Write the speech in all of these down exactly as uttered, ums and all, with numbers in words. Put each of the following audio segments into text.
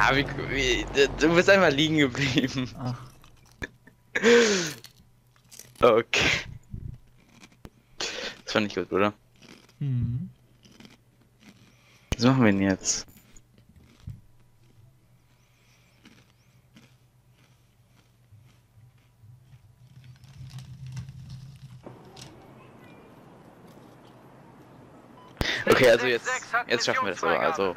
Ja, wie, wie, du bist einfach liegen geblieben. Ach. Okay. Das war nicht gut, oder? Hm. Was machen wir denn jetzt? Okay, also jetzt, jetzt schaffen wir das aber, also.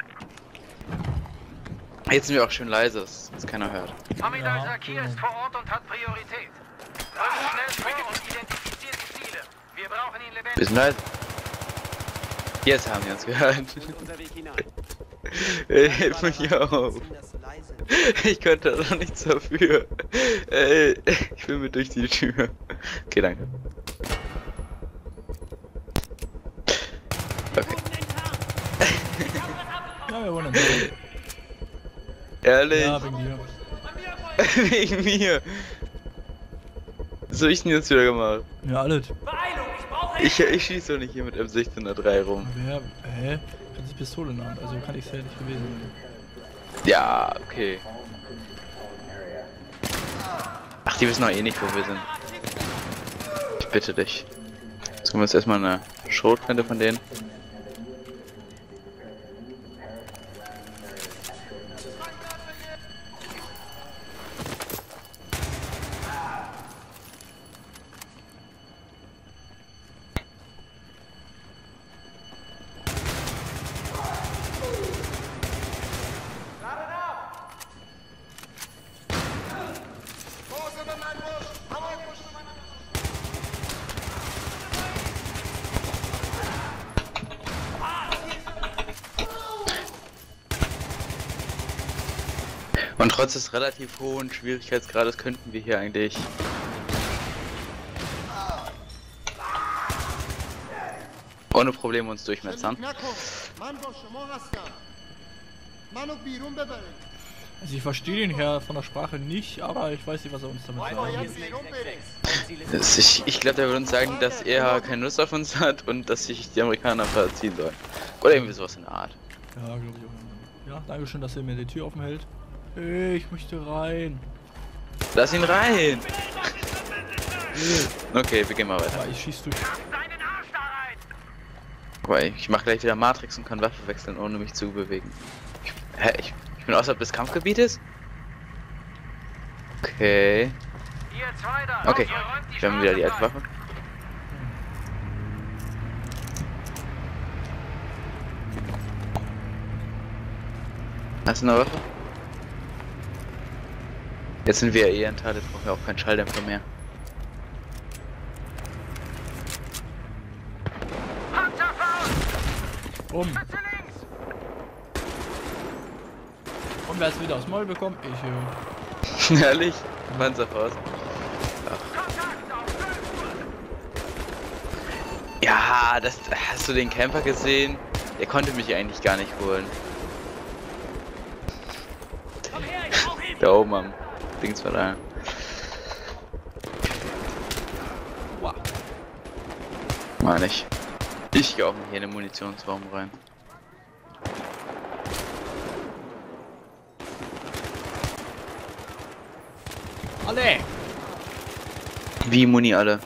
Jetzt sind wir auch schön leise, dass, dass keiner hört. Hamidal Sakir ist vor Ort und hat Priorität. Rückt schnell vor und identifiziert die Ziele. Wir brauchen ihn lebendig. Bisschen leise. Jetzt haben wir uns gehört. Hilf mich auf. Ich könnte doch nichts dafür. Ey, ich will mit durch die Tür. Okay, danke. Okay. Ja, wir wollen Ehrlich? Ja, wegen dir. Wegen mir. Was hab ich denn jetzt wieder gemacht? Ja, alles. Ich, ich schieße doch nicht hier mit M sechzehn null drei rum. Wer, hä? Hat die Pistole in der Hand, also kann ich es ja nicht gewesen sein. Ja, okay. Ach, die wissen doch eh nicht, wo wir sind. Ich bitte dich. Jetzt kommen wir jetzt erstmal eine Schrotflinte von denen. Und trotz des relativ hohen Schwierigkeitsgrades könnten wir hier eigentlich ohne Probleme uns durchmetzern. Also ich verstehe den Herr von der Sprache nicht, aber ich weiß nicht, was er uns damit sagen will. Das, ich ich glaube, der würde uns sagen, dass er keine Lust auf uns hat und dass sich die Amerikaner verziehen sollen. Oder irgendwie sowas in der Art. Ja, glaube ich auch. Ja, danke schön, dass er mir die Tür offen hält. Hey, ich möchte rein. Lass ihn rein! Okay, wir gehen mal weiter. Ja, ich schieß durch. Weil ich mache gleich wieder Matrix und kann Waffe wechseln, ohne mich zu bewegen. Ich, hä? Ich, ich bin außerhalb des Kampfgebietes? Okay. Okay, wir haben wieder die alte Waffe. Hast du eine Waffe? Jetzt sind wir ja eh enttardet, brauchen wir auch keinen Schalldämpfer mehr. Um. Und wer es wieder aufs Maul bekommt? Ich, äh... Ehrlich? Panzerfaust. Ja, das... Hast du den Camper gesehen? Der konnte mich eigentlich gar nicht holen. Da oben am Dings war da. Wow. Meine ich. Ich gehe auch mal hier in den Munitionsraum rein. Alle! Wie Muni alle?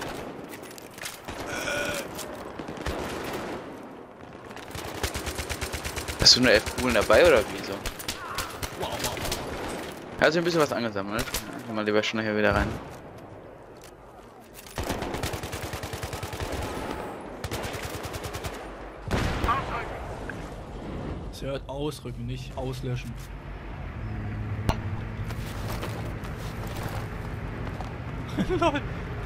Hast du eine F-Kugeln dabei oder wieso? Wow, wow. Hast du ein bisschen was angesammelt? Geh mal lieber schnell hier wieder rein. Es hört ausrücken, nicht auslöschen. Lol.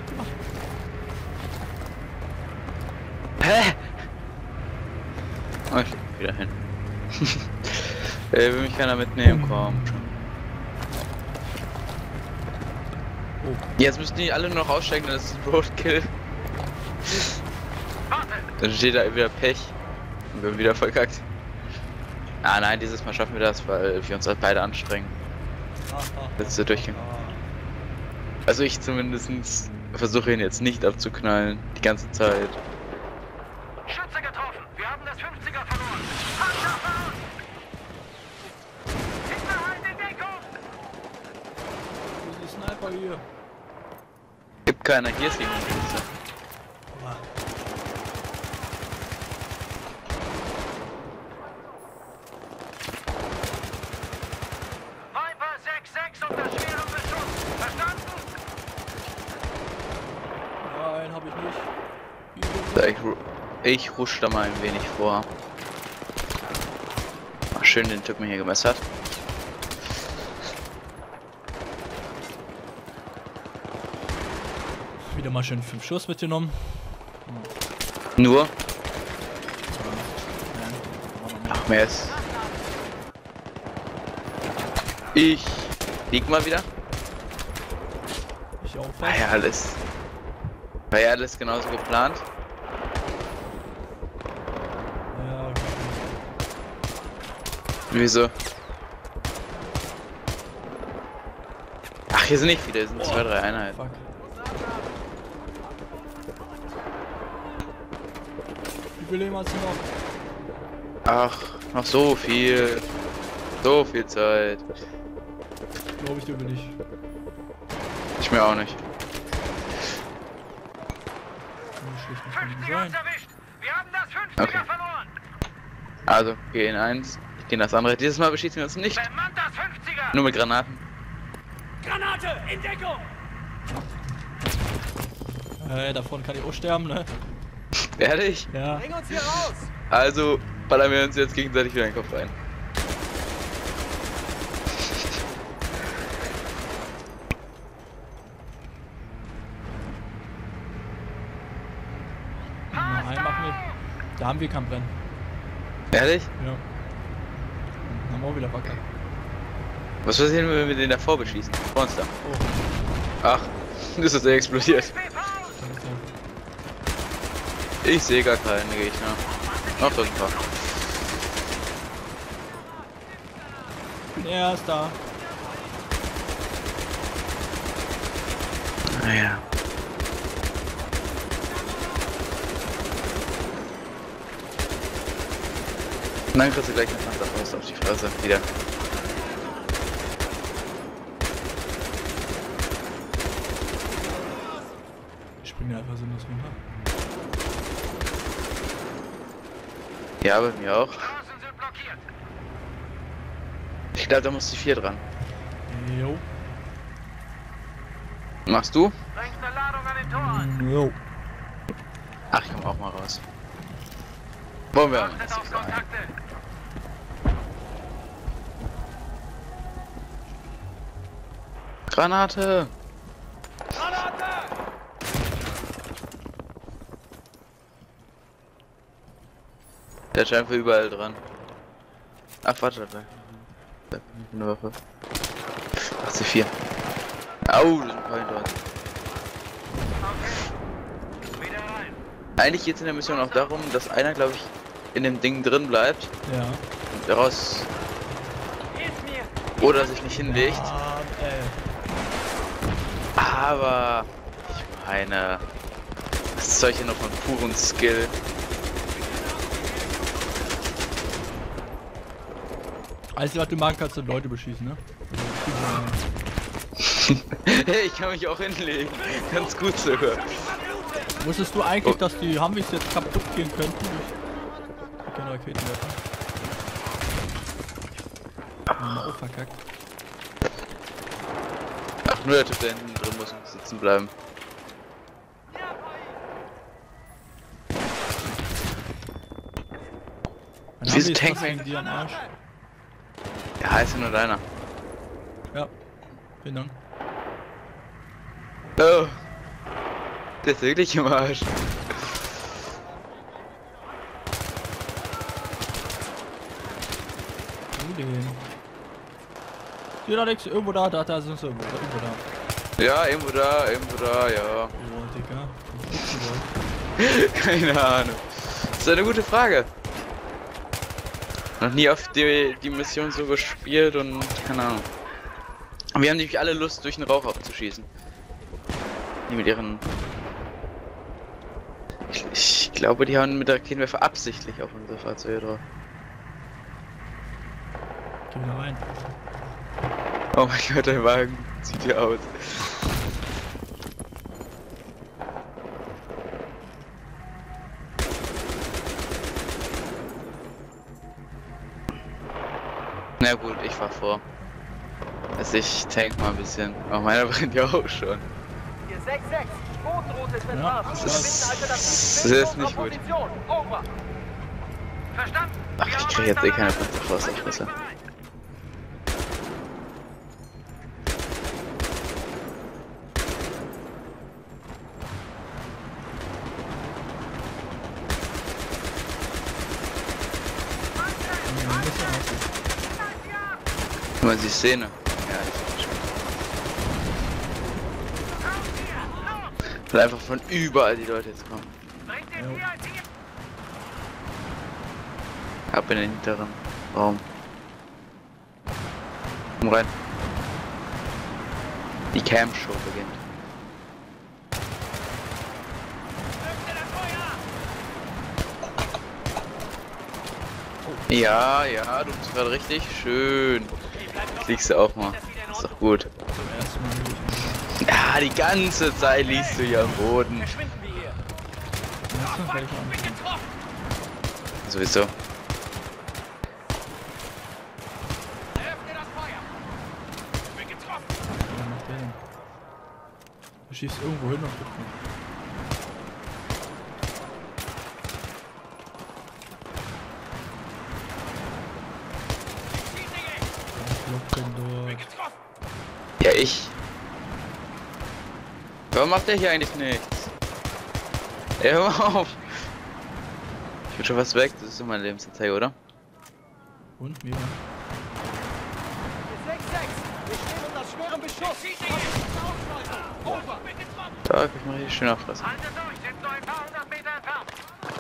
Hä? Oh, ich leg mich wieder hin. Ey, will mich keiner mitnehmen, komm schon. Oh. Jetzt müssen die alle noch aussteigen, das ist ein Roadkill. Dann steht da wieder Pech. Und wir haben wieder verkackt. Ah nein, dieses Mal schaffen wir das, weil wir uns halt beide anstrengen. Jetzt so durchgehen. Also ich zumindest versuche ihn jetzt nicht abzuknallen, die ganze Zeit. Schütze getroffen. Wir haben das fünfziger verloren. Panzer fahren! Hinter Sniper hier. Gibt keiner, hier ist jemand. Viper sechs sechs unter schwerem Beschuss. Verstanden? Nein, hab ich nicht. So, ich, ru- ich rush da mal ein wenig vor. Ach, schön den Typen hier gemessert. Wieder mal schön fünf Schuss mitgenommen. Nur? Nein, Ach, mehr ist. Ich lieg mal wieder. ich auch War fast. ja alles. War ja alles genauso geplant. Ja, Wieso? Ach, hier sind nicht viele, hier sind zwei, drei Einheiten. fuck. Wie viel Leben hast du noch? Ach, noch so viel. So viel Zeit. Glaube ich dir will ich. Ich mir auch nicht. Kann schlecht nicht von ihm fünfziger sein. uns erwischt. Wir haben das fünfziger Okay. verloren. Also, geh in eins, ich geh in das andere. Dieses Mal beschießen wir uns nicht. Bemannt das fünfziger. Nur mit Granaten. Granate in Deckung. Äh, davon kann ich auch sterben, ne? Ehrlich? Ja. Bring uns hier raus. Also, ballern wir uns jetzt gegenseitig wieder in den Kopf rein. Nein, machen wir. Da haben wir kein Brennen. Ehrlich? Ja. Haben wir auch wieder verkackt. Was passiert, wenn wir den davor beschießen? Vor uns da. Oh, Ach, das ist er explodiert. Ich sehe gar keinen Gegner. Ach, das ist ein paar. er ist da. Naja. Und dann kriegst du gleich eine Panzerfaust auf die Fresse. Wieder. Ich springe einfach sinnlos runter. Ja, bei mir auch. Straßen sind blockiert. Ich glaube, da muss die vier dran. Jo. Machst du? Bringt eine Ladung an den Tor an. Jo. Ach, ich komm auch mal raus. Wollen wir aber Achtet nicht auf so sein. Kontakte. Granate! Granate! Der ist einfach überall dran. Ach, warte, warte. Eine Waffe. Ach, C vier. Au, das ist ein paar hinter uns. Okay. Wieder rein. Eigentlich geht es in der Mission auch darum, dass einer, glaube ich, in dem Ding drin bleibt Ja. und daraus Hilf mir. oder sich nicht hinlegt. Ah, ey. Aber ich meine, das Zeug hier noch von purem Skill. Alles, was du machen kannst, sind Leute beschießen, ne? Hey, ich kann mich auch hinlegen. Ganz gut sogar. Wusstest du eigentlich, Oh. dass die Humvees jetzt kaputt gehen könnten durch keine Raketenwerfer? Haben wir auch verkackt. Ach, nur der Typ, der hinten drin muss sitzen bleiben. Mein Wieso Humvee ist tankt fast man- gegen die am Arsch. Ja, ist ja nur deiner. Ja. Vielen Dank. Oh. Der ist wirklich im Arsch. Wo den? Hier, Alex, irgendwo da, da, da sind sie irgendwo, da, irgendwo da. Ja, irgendwo da, irgendwo da, ja. Oh, Digga. Wo guckst du da? Keine Ahnung. Das ist eine gute Frage. Noch nie auf die, die Mission so gespielt und keine Ahnung. Und wir haben nämlich alle Lust, durch den Rauch abzuschießen. Die mit ihren... Ich, ich glaube, die haben mit der Raketenwerfer absichtlich auf unsere Fahrzeuge drauf. Geh wieder rein. Oh mein Gott, der Wagen sieht hier aus. Na gut, ich fahr vor. Also ich tank mal ein bisschen. Oh, meiner brennt ja auch schon. Hier sechs sechs. Bodenroute ist Ja, entlarvt. das ist- das ist nicht gut. Over. Verstanden? Ach, ich krieg jetzt eh keine Panzerfaust auf Fresse. Guck mal, die Szene. Ja, ich schon. Weil einfach von überall die Leute jetzt kommen. Ab in den hinteren Raum. Komm rein. Die Cam-Show beginnt. Ja, ja, du bist gerade richtig schön. Liegst du auch mal. Ist doch gut. Zum ersten Mal nicht. Ja, die ganze Zeit liegst du hier am Boden. Verschwinden wir hier. Das ist gleich an. Sowieso. Öffne das Feuer. Ich bin getroffen. Was macht der denn? Er schießt irgendwo hin und guckt nicht. Was blockt denn dort? Getroffen. Ja, ich. Warum macht der hier eigentlich nichts? Ey, hör mal auf. Ich bin schon fast weg, das ist doch meine Lebensanzeige, oder? Und mir? Hier sechs sechs. Wir stehen unter schwerem Beschuss. Over. Bin getroffen. Da kann ich mal richtig schön auffressen. Haltet durch. Sind nur ein paar hundert Meter entfernt.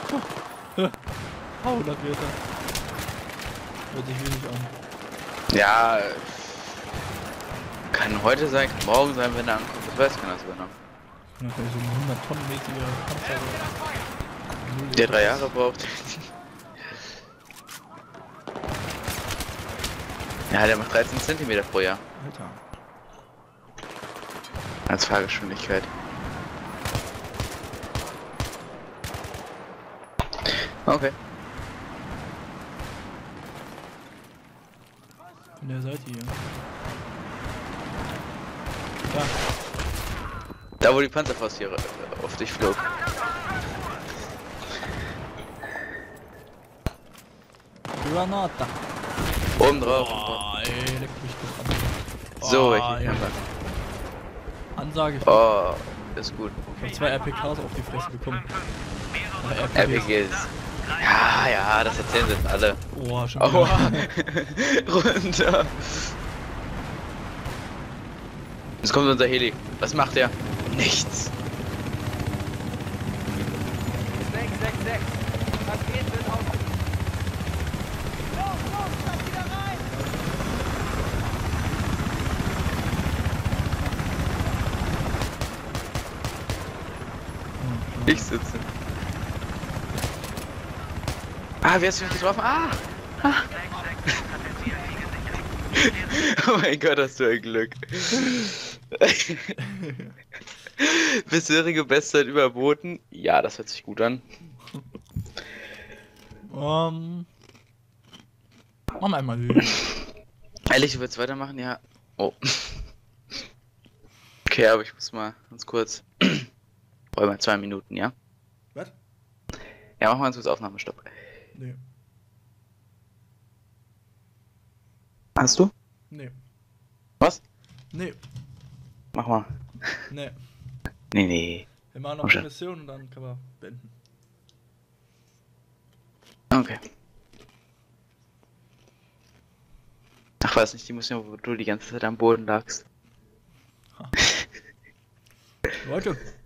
hundert Meter. Hört sich wenig an. Ja. Kann heute sein, kann morgen sein, wenn er ankommt. Das weiß keiner sogar noch. Ja, so ein hundert Tonnen mäßiger Panzer. Der drei Jahre braucht. Ja, der macht dreizehn Zentimeter pro Jahr. Alter. Als Fahrgeschwindigkeit. Okay. Von der Seite hier. Da. Da wo die Panzerfaust hier äh, auf dich flog. Granata. Oben drauf. Boah, ey, leck mich doch an. So, Oh, welche ey. Kämpfer. Ansage. Oh, ist gut. Ich hab zwei R P Ks auf die Fresse bekommen. Oder R P Gs. Ja, ja, das erzählen sie jetzt alle. Oh, schon Aua. wieder. Runter. Jetzt kommt unser Heli. Was macht er? Nichts. sechs sechs sechs. Das geht wird aus. Los, los, lass wieder rein. Ich sitze. Ah, wer hast du mich getroffen? Ah! ah. Oh mein Gott, hast du ein Glück. Bisherige Bestzeit überboten. Ja, das hört sich gut an. Ähm. Machen wir einmal Höhe. Ehrlich, du willst weitermachen? Ja. Oh. Okay, aber ich muss mal ganz kurz. Brauche mal zwei Minuten, ja? Was? Ja, mach mal ganz kurz Aufnahmestopp. Nee. Hast du? Nee. Was? Nee. Mach mal. Nee. Nee, nee. Wir machen noch Komm schon. eine Mission und dann können wir beenden. Okay. Ach, weiß nicht, die Mission, wo du die ganze Zeit am Boden lagst. Leute,